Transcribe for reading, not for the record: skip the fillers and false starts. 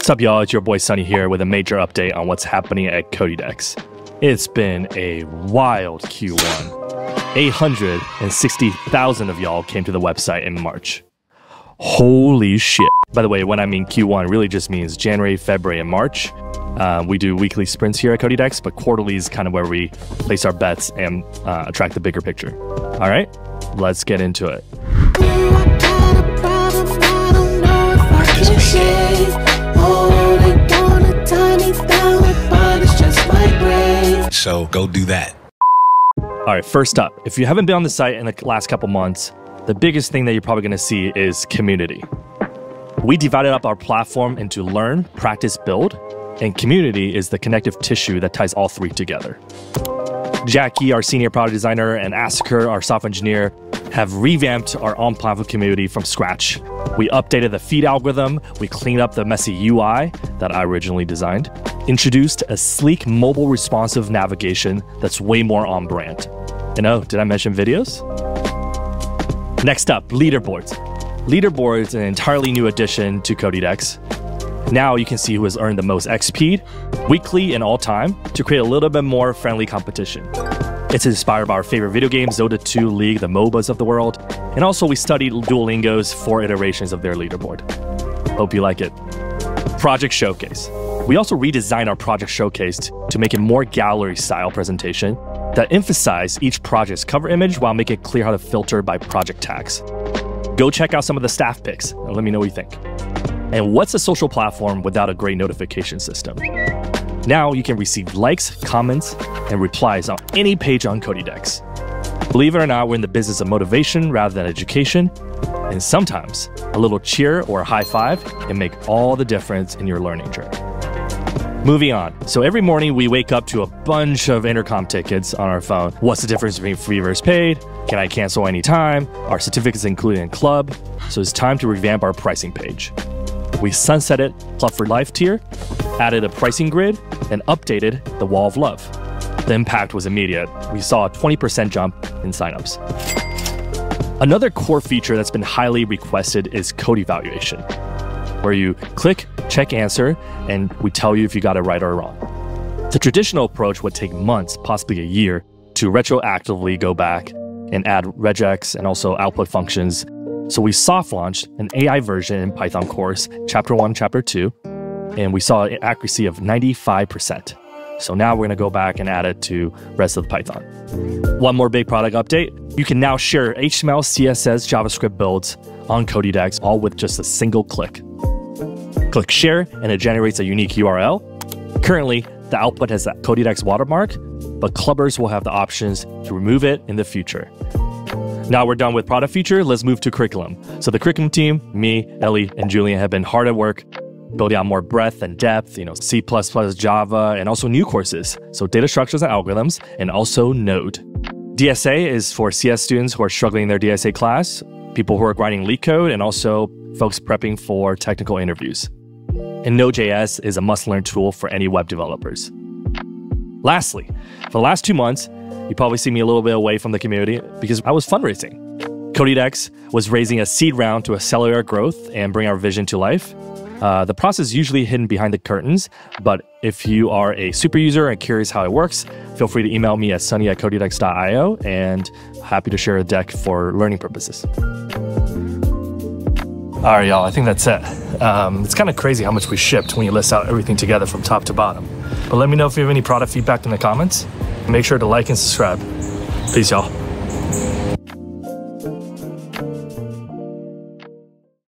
What's up, y'all? It's your boy Sonny here with a major update on what's happening at Codédex. It's been a wild Q1. 860,000 of y'all came to the website in March. Holy shit. By the way, when I mean Q1, really just means January, February, and March. We do weekly sprints here at Codédex, but quarterly is kind of where we place our bets and attract the bigger picture. All right, let's get into it. So go do that. All right, first up, if you haven't been on the site in the last couple months, the biggest thing that you're probably going to see is community. We divided up our platform into learn, practice, build, and community is the connective tissue that ties all three together. Jackie, our senior product designer, and Asker, our software engineer, have revamped our on-platform community from scratch. We updated the feed algorithm, we cleaned up the messy UI that I originally designed, introduced a sleek mobile responsive navigation that's way more on brand. And oh, did I mention videos? Next up, Leaderboards. Leaderboards is an entirely new addition to Codédex. Now you can see who has earned the most XP, weekly and all time, to create a little bit more friendly competition. It's inspired by our favorite video games, Dota 2, League, the MOBAs of the world. And also we studied Duolingo's 4 iterations of their leaderboard. Hope you like it. Project Showcase. We also redesigned our Project Showcase to make it more gallery-style presentation that emphasize each project's cover image while making it clear how to filter by project tags. Go check out some of the staff picks and let me know what you think. And what's a social platform without a great notification system? Now you can receive likes, comments, and replies on any page on Codédex. Believe it or not, we're in the business of motivation rather than education. And sometimes a little cheer or a high five can make all the difference in your learning journey. Moving on. So every morning we wake up to a bunch of intercom tickets on our phone. What's the difference between free versus paid? Can I cancel anytime? Are certificates included in club? So it's time to revamp our pricing page. We sunsetted Club for Life tier, added a pricing grid, and updated the Wall of Love. The impact was immediate. We saw a 20% jump in signups. Another core feature that's been highly requested is code evaluation, where you click, check answer, and we tell you if you got it right or wrong. The traditional approach would take months, possibly a year, to retroactively go back and add regex and also output functions. So we soft launched an AI version in Python course, Chapter 1, Chapter 2, and we saw an accuracy of 95%. So now we're going to go back and add it to rest of the Python. One more big product update. You can now share HTML, CSS, JavaScript builds on Codédex, all with just a single click. Click share, and it generates a unique URL. Currently, the output has that Codédex watermark, but clubbers will have the options to remove it in the future. Now we're done with product feature, let's move to curriculum. So the curriculum team, me, Ellie, and Julian have been hard at work building out more breadth and depth, C++, Java, and also new courses. So data structures and algorithms, and also Node. DSA is for CS students who are struggling in their DSA class, people who are writing leak code, and also folks prepping for technical interviews. And Node.js is a must-learn tool for any web developers. Lastly, for the last 2 months, you probably see me a little bit away from the community because I was fundraising. Codédex was raising a seed round to accelerate our growth and bring our vision to life. The process is usually hidden behind the curtains, but if you are a super user and curious how it works, feel free to email me at sonny@codedex.io and happy to share a deck for learning purposes. All right, y'all, I think that's it. It's kind of crazy how much we shipped when you list out everything together from top to bottom. But let me know if you have any product feedback in the comments. Make sure to like and subscribe. Peace, y'all.